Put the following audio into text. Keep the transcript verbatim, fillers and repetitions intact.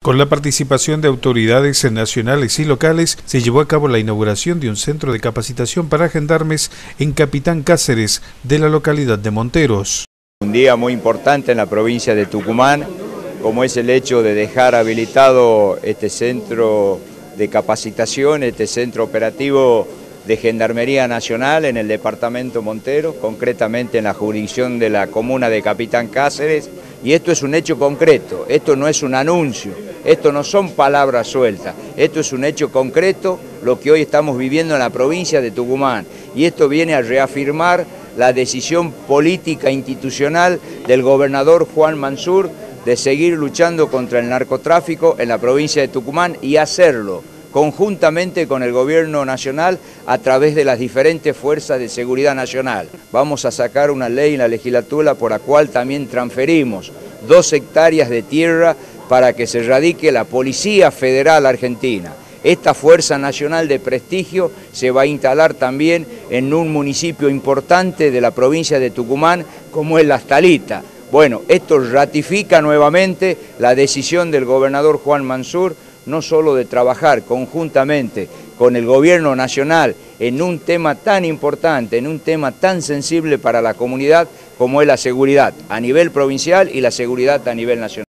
Con la participación de autoridades nacionales y locales, se llevó a cabo la inauguración de un centro de capacitación para gendarmes en Capitán Cáceres, de la localidad de Monteros. Un día muy importante en la provincia de Tucumán, como es el hecho de dejar habilitado este centro de capacitación, este centro operativo de Gendarmería Nacional en el departamento Monteros, concretamente en la jurisdicción de la comuna de Capitán Cáceres, y esto es un hecho concreto, esto no es un anuncio, esto no son palabras sueltas, esto es un hecho concreto, lo que hoy estamos viviendo en la provincia de Tucumán, y esto viene a reafirmar la decisión política institucional del gobernador Juan Mansur de seguir luchando contra el narcotráfico en la provincia de Tucumán y hacerlo conjuntamente con el gobierno nacional a través de las diferentes fuerzas de seguridad nacional. Vamos a sacar una ley en la legislatura por la cual también transferimos dos hectáreas de tierra para que se radique la Policía Federal Argentina. Esta Fuerza Nacional de Prestigio se va a instalar también en un municipio importante de la provincia de Tucumán como es Las Talitas. Bueno, esto ratifica nuevamente la decisión del gobernador Juan Mansur, no solo de trabajar conjuntamente con el gobierno nacional en un tema tan importante, en un tema tan sensible para la comunidad como es la seguridad a nivel provincial y la seguridad a nivel nacional.